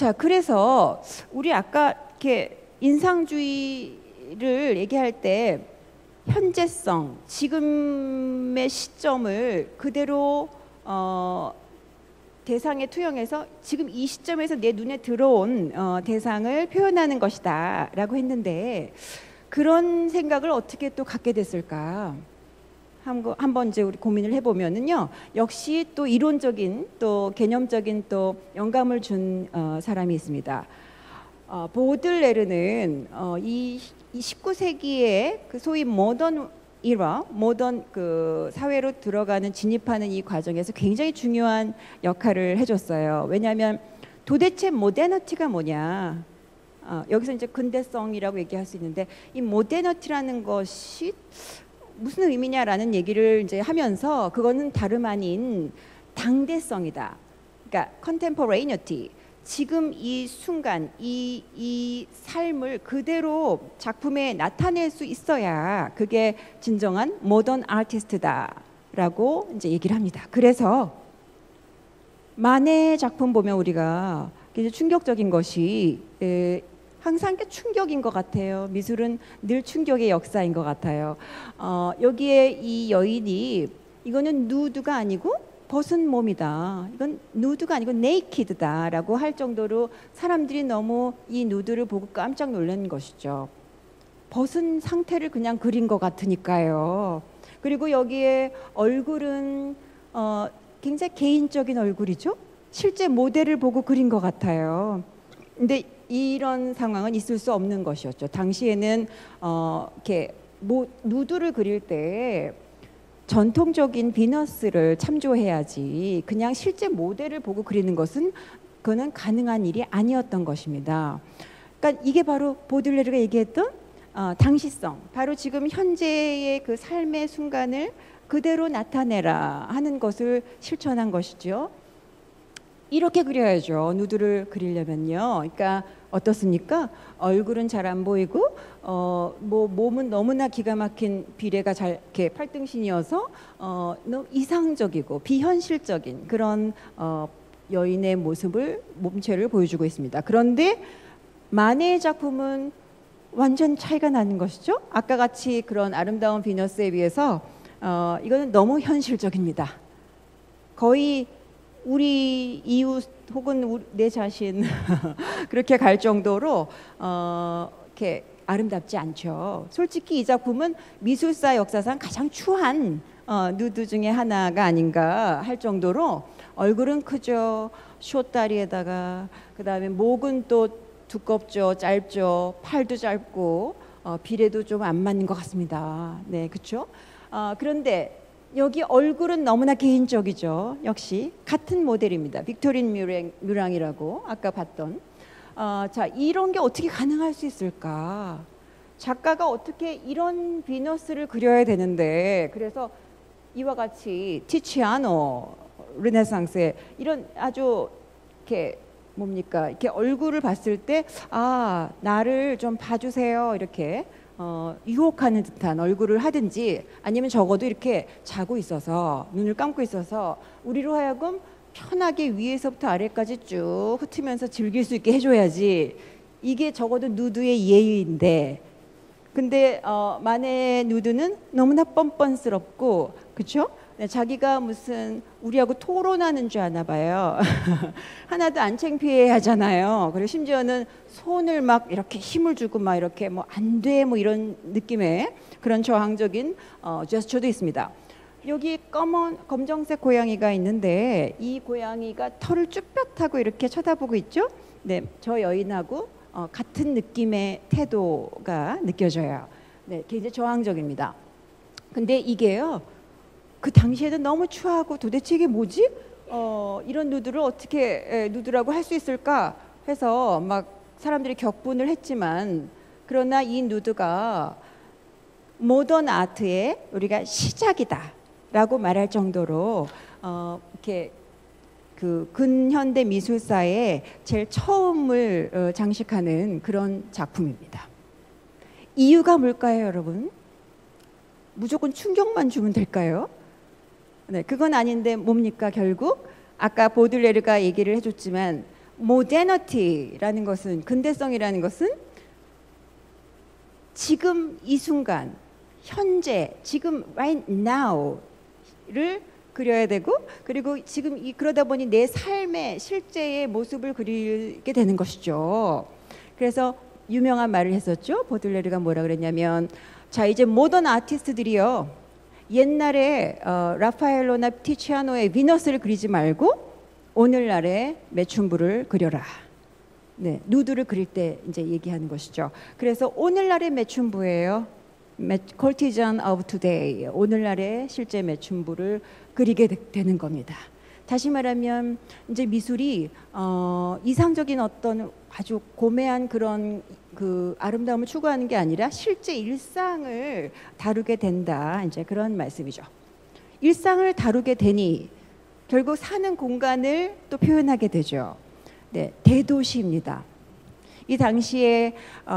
자, 그래서 우리 아까 이렇게 인상주의를 얘기할 때 현재성, 지금의 시점을 그대로 대상에 투영해서 지금 이 시점에서 내 눈에 들어온 대상을 표현하는 것이다 라고 했는데, 그런 생각을 어떻게 또 갖게 됐을까? 한번 이제 우리 고민을 해보면은요, 역시 또 이론적인 또 개념적인 또 영감을 준 사람이 있습니다. 보들레르는 이 19세기의 그 소위 모던 이라, 모던 그 사회로 들어가는 진입하는 이 과정에서 굉장히 중요한 역할을 해줬어요. 왜냐하면 도대체 모더니티가 뭐냐? 여기서 이제 근대성이라고 얘기할 수 있는데, 이 모더니티라는 것이 무슨 의미냐라는 얘기를 이제 하면서, 그거는 다름 아닌 당대성이다. 그러니까 contemporaneity, 지금 이 순간 이 삶을 그대로 작품에 나타낼 수 있어야 그게 진정한 모던 아티스트다라고 이제 얘기를 합니다. 그래서 마네 작품 보면 우리가 이제 충격적인 것이 항상 충격인 것 같아요. 미술은 늘 충격의 역사인 것 같아요. 여기에 이 여인이, 이거는 누드가 아니고 벗은 몸이다. 이건 누드가 아니고 네이키드다라고 할 정도로 사람들이 너무 이 누드를 보고 깜짝 놀란 것이죠. 벗은 상태를 그냥 그린 것 같으니까요. 그리고 여기에 얼굴은 굉장히 개인적인 얼굴이죠. 실제 모델을 보고 그린 것 같아요. 근데 이런 상황은 있을 수 없는 것이었죠. 당시에는 이렇게 누드를 그릴 때 전통적인 비너스를 참조해야지, 그냥 실제 모델을 보고 그리는 것은 그거는 가능한 일이 아니었던 것입니다. 그러니까 이게 바로 보들레르가 얘기했던 당시성, 바로 지금 현재의 그 삶의 순간을 그대로 나타내라 하는 것을 실천한 것이죠. 이렇게 그려야죠. 누드를 그리려면요. 그러니까 어떻습니까? 얼굴은 잘 안 보이고 뭐 몸은 너무나 기가 막힌 비례가 잘 이렇게 팔등신이어서 너무 이상적이고 비현실적인 그런 여인의 모습을, 몸체를 보여주고 있습니다. 그런데 마네의 작품은 완전 차이가 나는 것이죠. 아까 같이 그런 아름다운 비너스에 비해서 이거는 너무 현실적입니다. 거의 우리 이웃 혹은 내 자신 그렇게 갈 정도로 이렇게 아름답지 않죠. 솔직히 이 작품은 미술사 역사상 가장 추한 누드 중에 하나가 아닌가 할 정도로 얼굴은 크죠. 숏다리에다가 그다음에 목은 또 두껍죠, 짧죠, 팔도 짧고 비례도 좀 안 맞는 것 같습니다. 네, 그렇죠. 그런데 여기 얼굴은 너무나 개인적이죠. 역시 같은 모델입니다. 빅토린 뮤랑이라고 아까 봤던. 자, 이런 게 어떻게 가능할 수 있을까? 작가가 어떻게 이런 비너스를 그려야 되는데, 그래서 이와 같이 티치아노, 르네상스의 이런 아주 이렇게 뭡니까? 이렇게 얼굴을 봤을 때 나를 좀 봐주세요. 이렇게 유혹하는 듯한 얼굴을 하든지, 아니면 적어도 이렇게 자고 있어서 눈을 감고 있어서 우리로 하여금 편하게 위에서부터 아래까지 쭉 훑으면서 즐길 수 있게 해줘야지, 이게 적어도 누드의 예의인데, 근데 마네의 누드는 너무나 뻔뻔스럽고, 그렇죠? 자기가 무슨 우리하고 토론하는 줄 아나 봐요. 하나도 안 창피해 하잖아요. 그리고 심지어는 손을 막 이렇게 힘을 주고 막 이렇게 뭐 안 돼 뭐 이런 느낌의 그런 저항적인 제스처도 있습니다. 여기 검정색 고양이가 있는데, 이 고양이가 털을 쭈뼛하고 이렇게 쳐다보고 있죠. 네, 저 여인하고 같은 느낌의 태도가 느껴져요. 네, 굉장히 저항적입니다. 근데 이게요, 그 당시에는 너무 추하고 도대체 이게 뭐지? 이런 누드를 어떻게 누드라고 할 수 있을까 해서 막 사람들이 격분을 했지만, 그러나 이 누드가 모던 아트의 우리가 시작이다라고 말할 정도로 이렇게 그 근현대 미술사의 제일 처음을 장식하는 그런 작품입니다. 이유가 뭘까요, 여러분? 무조건 충격만 주면 될까요? 네, 그건 아닌데 뭡니까? 결국 아까 보들레르가 얘기를 해줬지만 modernity라는 것은, 근대성이라는 것은 지금 이 순간, 현재, 지금 right now를 그려야 되고, 그리고 지금 그러다 보니 내 삶의 실제의 모습을 그리게 되는 것이죠. 그래서 유명한 말을 했었죠. 보들레르가 뭐라 그랬냐면, 자, 이제 모던 아티스트들이요, 옛날에 라파엘로나 티치아노의 비너스를 그리지 말고 오늘날의 매춘부를 그려라. 네, 누드를 그릴 때 이제 얘기하는 것이죠. 그래서 오늘날의 매춘부예요. Courtesan of today. 오늘날의 실제 매춘부를 그리게 되는 겁니다. 다시 말하면 이제 미술이 이상적인 어떤 아주 고매한 그런 그 아름다움을 추구하는 게 아니라 실제 일상을 다루게 된다. 이제 그런 말씀이죠. 일상을 다루게 되니 결국 사는 공간을 또 표현하게 되죠. 네, 대도시입니다. 이 당시에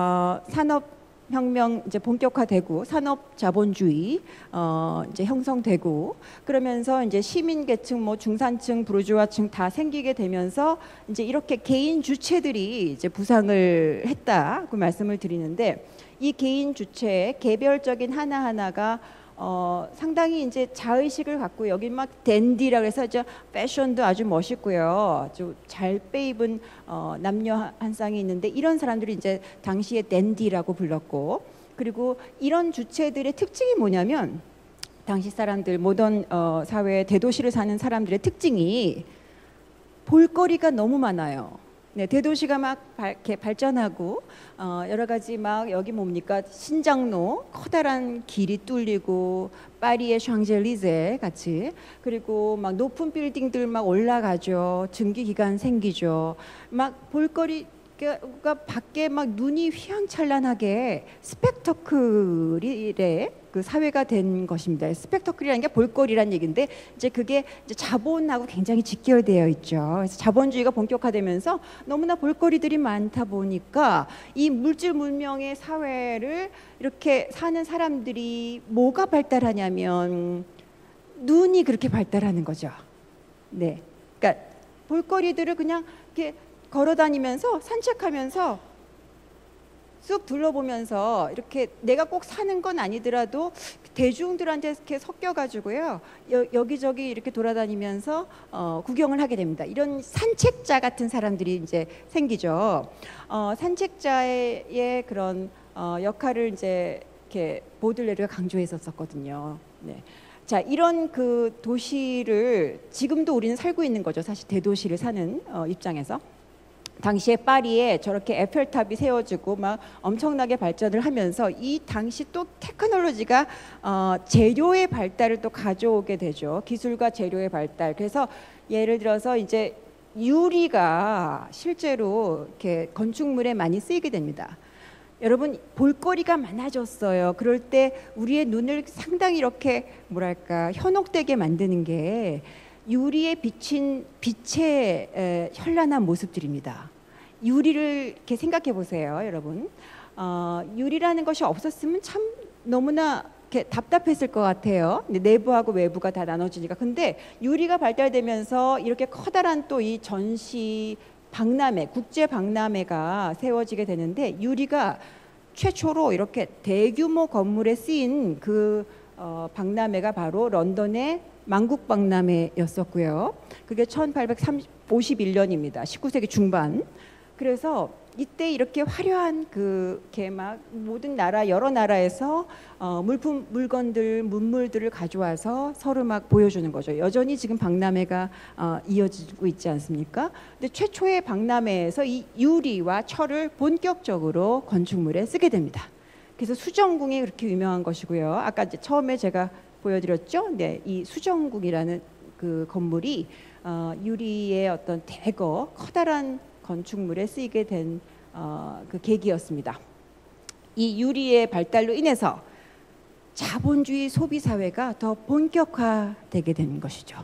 산업혁명 이제 본격화되고 산업 자본주의 이제 형성되고 그러면서 이제 시민계층, 뭐 중산층, 부르주아층 다 생기게 되면서 이제 이렇게 개인 주체들이 이제 부상을 했다 그 말씀을 드리는데, 이 개인 주체의 개별적인 하나하나가 상당히 이제 자의식을 갖고, 여기 막 댄디라고 해서 이제 패션도 아주 멋있고요, 아주 잘 빼입은 남녀 한 쌍이 있는데, 이런 사람들이 이제 당시에 댄디라고 불렀고, 그리고 이런 주체들의 특징이 뭐냐면, 당시 사람들, 모던 사회 대도시를 사는 사람들의 특징이 볼거리가 너무 많아요. 네, 대도시가 막 이렇게 발전하고 여러 가지 막, 여기 뭡니까, 신장로 커다란 길이 뚫리고 파리의 샹젤리제 같이, 그리고 막 높은 빌딩들 막 올라가죠. 증기기관 생기죠. 막 볼거리가 밖에 막 눈이 휘황찬란하게 스펙터클의 그 사회가 된 것입니다. 스펙터클이라는 게 볼거리란 얘기인데, 이제 그게 이제 자본하고 굉장히 직결되어 있죠. 그래서 자본주의가 본격화되면서 너무나 볼거리들이 많다 보니까 이 물질 문명의 사회를 이렇게 사는 사람들이 뭐가 발달하냐면 눈이 그렇게 발달하는 거죠. 네, 그러니까 볼거리들을 그냥 이렇게 걸어다니면서 산책하면서 쑥 둘러보면서, 이렇게 내가 꼭 사는 건 아니더라도 대중들한테 이렇게 섞여가지고요, 여기저기 이렇게 돌아다니면서 구경을 하게 됩니다. 이런 산책자 같은 사람들이 이제 생기죠. 산책자의 그런 역할을 이제 이렇게 보들레르가 강조했었거든요. 네. 자, 이런 그 도시를 지금도 우리는 살고 있는 거죠. 사실 대도시를 사는 입장에서. 당시에 파리에 저렇게 에펠탑이 세워지고 막 엄청나게 발전을 하면서, 이 당시 또 테크놀로지가 재료의 발달을 또 가져오게 되죠. 기술과 재료의 발달. 그래서 예를 들어서 이제 유리가 실제로 이렇게 건축물에 많이 쓰이게 됩니다. 여러분, 볼거리가 많아졌어요. 그럴 때 우리의 눈을 상당히 이렇게 뭐랄까 현혹되게 만드는 게 유리에 비친 빛의 현란한 모습들입니다. 유리를 이렇게 생각해 보세요, 여러분. 유리라는 것이 없었으면 참 너무나 이렇게 답답했을 것 같아요. 내부하고 외부가 다 나눠지니까. 근데 유리가 발달되면서 이렇게 커다란 또 이 전시 박람회, 국제 박람회가 세워지게 되는데, 유리가 최초로 이렇게 대규모 건물에 쓰인 그 박람회가 바로 런던의 만국박람회였었고요. 그게 1851년입니다. 19세기 중반. 그래서 이때 이렇게 화려한 그게 막 모든 나라, 여러 나라에서 물건들, 문물들을 가져와서 서로 막 보여주는 거죠. 여전히 지금 박람회가 이어지고 있지 않습니까? 근데 최초의 박람회에서 이 유리와 철을 본격적으로 건축물에 쓰게 됩니다. 그래서 수정궁이 그렇게 유명한 것이고요. 아까 이제 처음에 제가 보여드렸죠. 네, 이 수정궁이라는 그 건물이 유리의 어떤 대거 커다란 건축물에 쓰이게 된 그 계기였습니다. 이 유리의 발달로 인해서 자본주의 소비 사회가 더 본격화되게 되는 것이죠.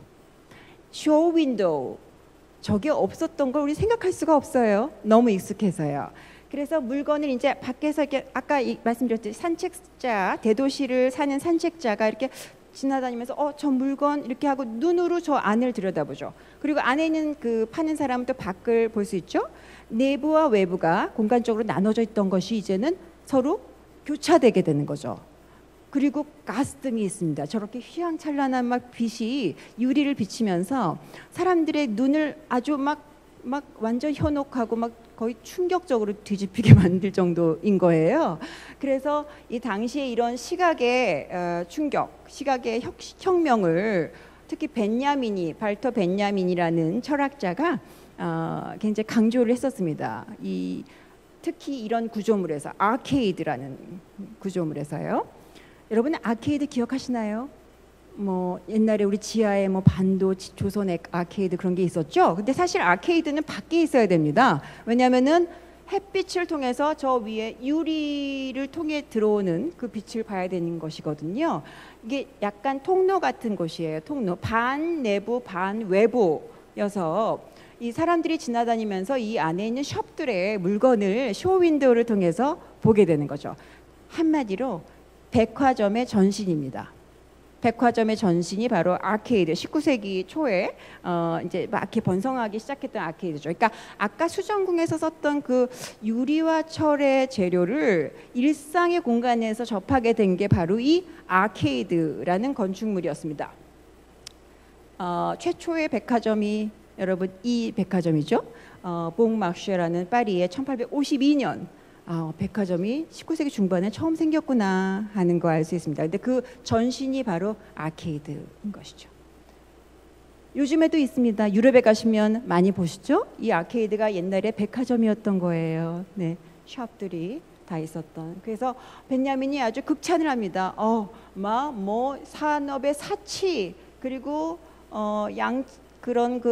쇼 윈도우, 저게 없었던 걸 우리 생각할 수가 없어요. 너무 익숙해서요. 그래서 물건을 이제 밖에서 이렇게 아까 말씀드렸듯이 산책자, 대도시를 사는 산책자가 이렇게 지나다니면서 저 물건 이렇게 하고 눈으로 저 안을 들여다보죠. 그리고 안에 있는 그 파는 사람은 또 밖을 볼 수 있죠. 내부와 외부가 공간적으로 나눠져 있던 것이 이제는 서로 교차되게 되는 거죠. 그리고 가스등이 있습니다. 저렇게 휘황찬란한 막 빛이 유리를 비치면서 사람들의 눈을 아주 막 완전 현혹하고 막 거의 충격적으로 뒤집히게 만들 정도인 거예요. 그래서 이 당시에 이런 시각의 충격, 시각의 혁명을 특히 발터 벤야민이라는 철학자가 굉장히 강조를 했었습니다. 특히 이런 구조물에서 아케이드라는 구조물에서요. 여러분 아케이드 기억하시나요? 뭐 옛날에 우리 지하에 뭐 반도 조선의 아케이드 그런 게 있었죠. 근데 사실 아케이드는 밖에 있어야 됩니다. 왜냐하면은 햇빛을 통해서 저 위에 유리를 통해 들어오는 그 빛을 봐야 되는 것이거든요. 이게 약간 통로 같은 곳이에요. 통로 반 내부 반 외부여서 이 사람들이 지나다니면서 이 안에 있는 숍들의 물건을 쇼윈도우를 통해서 보게 되는 거죠. 한마디로 백화점의 전신입니다. 백화점의 전신이 바로 아케이드, 19세기 초에 이제 막 이렇게 번성하기 시작했던 아케이드죠. 그러니까 아까 수정궁에서 썼던 그 유리와 철의 재료를 일상의 공간에서 접하게 된 게 바로 이 아케이드라는 건축물이었습니다. 최초의 백화점이 여러분 이 백화점이죠. 봉마쉐라는 파리의 1852년 백화점이 19세기 중반에 처음 생겼구나 하는 거 알 수 있습니다. 근데 그 전신이 바로 아케이드인 것이죠. 요즘에도 있습니다. 유럽에 가시면 많이 보시죠. 이 아케이드가 옛날에 백화점이었던 거예요. 네, 숍들이 다 있었던. 그래서 벤야민이 아주 극찬을 합니다. 뭐 산업의 사치 그리고 그런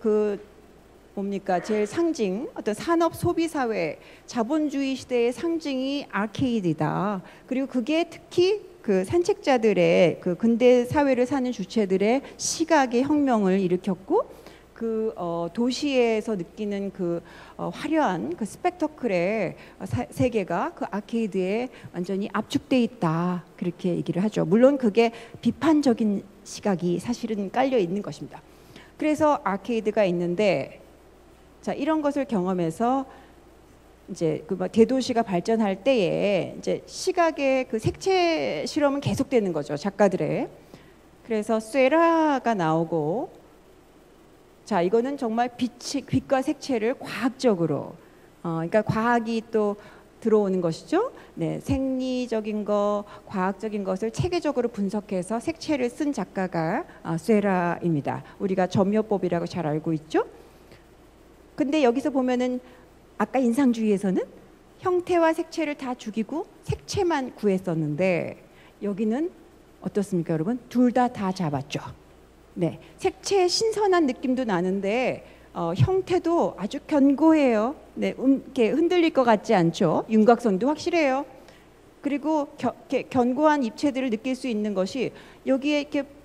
뭡니까 제일 상징 어떤 산업 소비 사회 자본주의 시대의 상징이 아케이드다. 그리고 그게 특히 그 산책자들의 그 근대 사회를 사는 주체들의 시각의 혁명을 일으켰고 그 도시에서 느끼는 그 화려한 그 스펙터클의 세계가 그 아케이드에 완전히 압축돼 있다 그렇게 얘기를 하죠. 물론 그게 비판적인 시각이 사실은 깔려 있는 것입니다. 그래서 아케이드가 있는데 자 이런 것을 경험해서 이제 그 대도시가 발전할 때에 이제 시각의 그 색채 실험은 계속되는 거죠 작가들의. 그래서 쇠라가 나오고 자 이거는 정말 빛과 색채를 과학적으로 그러니까 과학이 또 들어오는 것이죠. 네, 생리적인 거, 과학적인 것을 체계적으로 분석해서 색채를 쓴 작가가 쇠라입니다. 우리가 점묘법이라고 잘 알고 있죠. 근데 여기서 보면은 아까 인상주의에서는 형태와 색채를 다 죽이고 색채만 구했었는데 여기는 어떻습니까, 여러분? 둘 다 잡았죠. 네, 색채의 신선한 느낌도 나는데 형태도 아주 견고해요. 네, 이렇게 흔들릴 것 같지 않죠. 윤곽선도 확실해요. 그리고 견고한 입체들을 느낄 수 있는 것이 여기에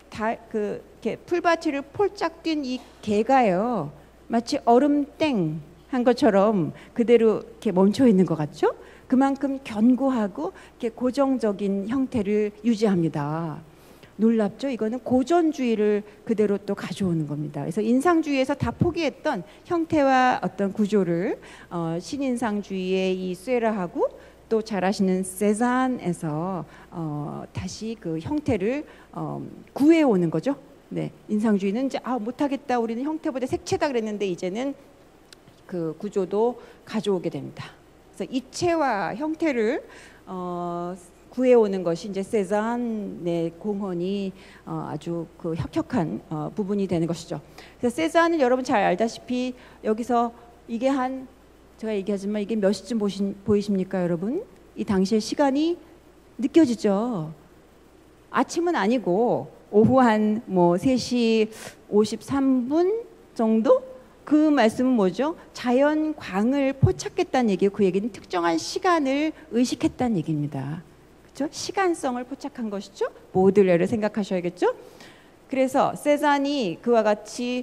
이렇게 풀밭을 폴짝 뛴 이 개가요. 마치 얼음땡 한 것처럼 그대로 이렇게 멈춰 있는 것 같죠? 그만큼 견고하고 이렇게 고정적인 형태를 유지합니다. 놀랍죠? 이거는 고전주의를 그대로 또 가져오는 겁니다. 그래서 인상주의에서 다 포기했던 형태와 어떤 구조를 신인상주의의 이 쇠라하고 또 잘 아시는 세잔에서 다시 그 형태를 구해오는 거죠. 네, 인상주의는 이제 못하겠다. 우리는 형태보다 색채다 그랬는데 이제는 그 구조도 가져오게 됩니다. 그래서 입체와 형태를 구해오는 것이 이제 세잔의 공헌이 아주 그 혁혁한 부분이 되는 것이죠. 그래서 세잔은 여러분 잘 알다시피 여기서 이게 제가 얘기하지만 이게 몇 시쯤 보이십니까, 여러분? 이 당시의 시간이 느껴지죠. 아침은 아니고 오후 한 뭐 3시 53분 정도? 그 말씀은 뭐죠? 자연광을 포착했다는 얘기예요. 그 얘기는 특정한 시간을 의식했다는 얘기입니다. 그렇죠? 시간성을 포착한 것이죠. 보들레를 생각하셔야겠죠. 그래서 세잔이 그와 같이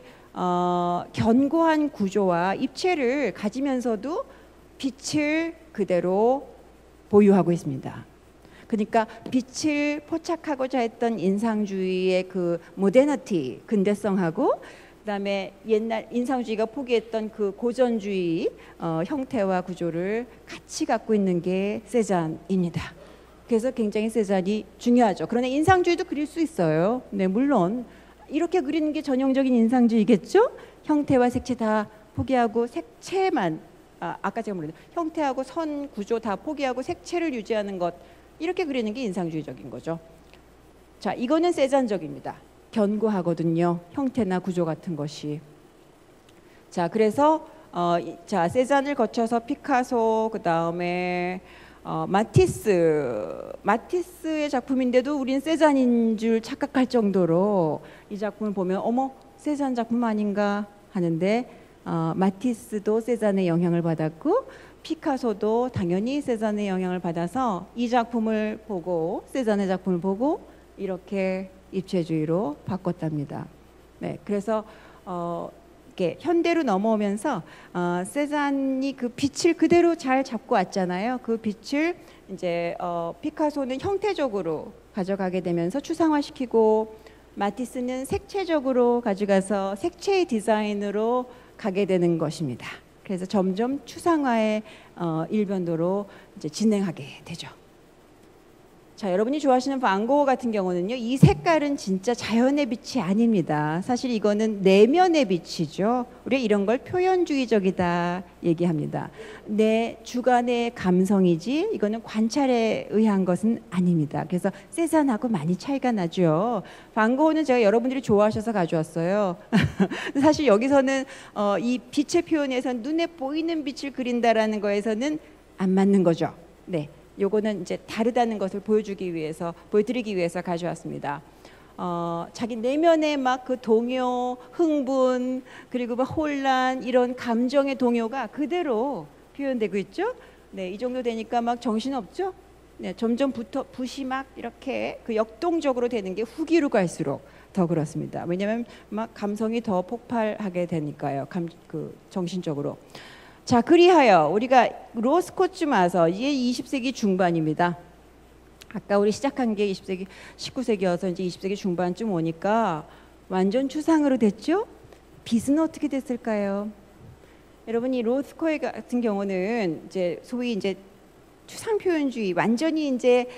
견고한 구조와 입체를 가지면서도 빛을 그대로 보유하고 있습니다. 그러니까 빛을 포착하고자 했던 인상주의의 그 모더니티, 근대성하고 그다음에 옛날 인상주의가 포기했던 그 고전주의 형태와 구조를 같이 갖고 있는 게 세잔입니다. 그래서 굉장히 세잔이 중요하죠. 그러나 인상주의도 그릴 수 있어요. 네, 물론 이렇게 그리는 게 전형적인 인상주의겠죠? 형태와 색채 다 포기하고 색채만 아까 제가 말했던 형태하고 선 구조 다 포기하고 색채를 유지하는 것, 이렇게 그리는 게 인상주의적인 거죠. 자, 이거는 세잔적입니다. 견고하거든요. 형태나 구조 같은 것이. 자, 그래서 자, 세잔을 거쳐서 피카소, 그 다음에 마티스의 작품인데도 우린 세잔인 줄 착각할 정도로 이 작품을 보면 어머, 세잔 작품 아닌가 하는데 마티스도 세잔의 영향을 받았고 피카소도 당연히 세잔의 영향을 받아서 이 작품을 보고 세잔의 작품을 보고 이렇게 입체주의로 바꿨답니다. 네, 그래서 이렇게 현대로 넘어오면서 세잔이 그 빛을 그대로 잘 잡고 왔잖아요. 그 빛을 이제 피카소는 형태적으로 가져가게 되면서 추상화시키고 마티스는 색채적으로 가져가서 색채의 디자인으로 가게 되는 것입니다. 그래서 점점 추상화의 일변도로 이제 진행하게 되죠. 자, 여러분이 좋아하시는 반 고흐 같은 경우는요, 이 색깔은 진짜 자연의 빛이 아닙니다. 사실 이거는 내면의 빛이죠. 우리가 이런 걸 표현주의적이다 얘기합니다. 내 주관의 감성이지 이거는 관찰에 의한 것은 아닙니다. 그래서 세잔하고 많이 차이가 나죠. 반 고흐는 제가 여러분들이 좋아하셔서 가져왔어요. 사실 여기서는 이 빛의 표현에서는 눈에 보이는 빛을 그린다라는 거에서는 안 맞는 거죠. 네. 요거는 이제 다르다는 것을 보여드리기 위해서 가져왔습니다. 자기 내면의 막 그 동요, 흥분, 그리고 막 혼란, 이런 감정의 동요가 그대로 표현되고 있죠. 네, 이 정도 되니까 막 정신 없죠. 네, 점점 붓이 막 이렇게 그 역동적으로 되는 게 후기로 갈수록 더 그렇습니다. 왜냐하면 막 감성이 더 폭발하게 되니까요. 정신적으로. 자, 그리하여 우리가 로스코쯤 와서 이게 20세기 중반입니다. 아까 우리 시작한 게 19세기여서 이제 20세기 중반쯤 오니까 완전 추상으로 됐죠? 빛은 어떻게 됐을까요? 여러분, 이 로스코 같은 경우는 이제 소위 이제 추상 표현주의, 완전히 이제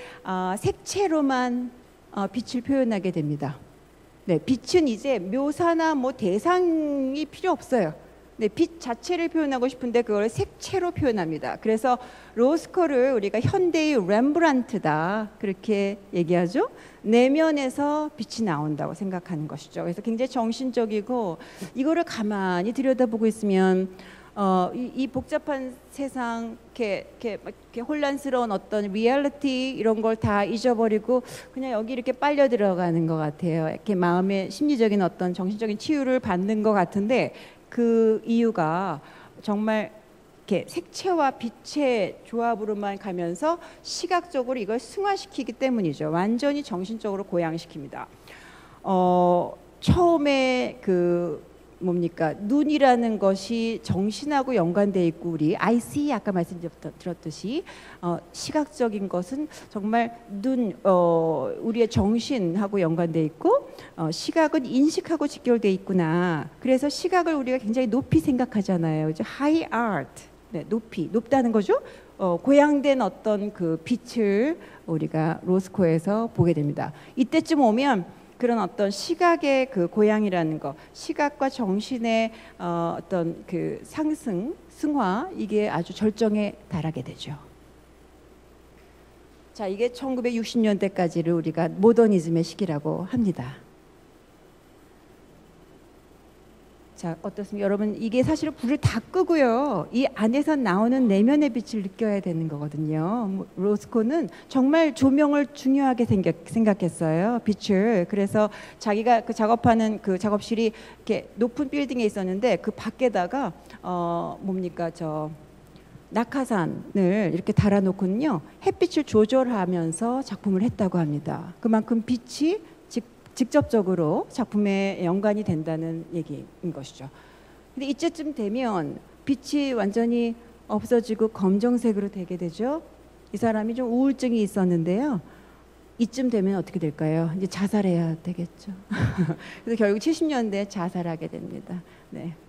색채로만 빛을 표현하게 됩니다. 네, 빛은 이제 묘사나 뭐 대상이 필요 없어요. 네, 빛 자체를 표현하고 싶은데 그걸 색채로 표현합니다. 그래서 로스코를 우리가 현대의 렘브란트다 그렇게 얘기하죠. 내면에서 빛이 나온다고 생각하는 것이죠. 그래서 굉장히 정신적이고 이거를 가만히 들여다보고 있으면 이 복잡한 세상, 이렇게 혼란스러운 어떤 리얼리티 이런 걸 다 잊어버리고 그냥 여기 이렇게 빨려 들어가는 것 같아요. 이렇게 마음의 심리적인 어떤 정신적인 치유를 받는 것 같은데 그 이유가 정말 이렇게 색채와 빛의 조합으로만 가면서 시각적으로 이걸 승화시키기 때문이죠. 완전히 정신적으로 고양시킵니다. 처음에 그 뭡니까, 눈이라는 것이 정신하고 연관돼 있고 우리 I see 아까 말씀드렸듯이 시각적인 것은 정말 우리의 정신하고 연관돼 있고 시각은 인식하고 직결돼 있구나. 그래서 시각을 우리가 굉장히 높이 생각하잖아요. high art, 네, 높다는 거죠. 고양된 어떤 그 빛을 우리가 로스코에서 보게 됩니다. 이때쯤 오면 그런 어떤 시각의 그 고양이라는 거, 시각과 정신의 어떤 그 승화, 이게 아주 절정에 달하게 되죠. 자, 이게 1960년대까지를 우리가 모더니즘의 시기라고 합니다. 자, 어떻습니까? 여러분, 이게 사실 불을 다 끄고요. 이 안에서 나오는 내면의 빛을 느껴야 되는 거거든요. 로스코는 정말 조명을 중요하게 생각했어요. 빛을. 그래서 자기가 그 작업하는 그 작업실이 이렇게 높은 빌딩에 있었는데 그 밖에다가 낙하산을 이렇게 달아놓고는요. 햇빛을 조절하면서 작품을 했다고 합니다. 그만큼 빛이 직접적으로 작품에 연관이 된다는 얘기인 것이죠. 근데 이때쯤 되면 빛이 완전히 없어지고 검정색으로 되게 되죠. 이 사람이 좀 우울증이 있었는데요. 이쯤 되면 어떻게 될까요? 이제 자살해야 되겠죠. 그래서 결국 70년대에 자살하게 됩니다. 네.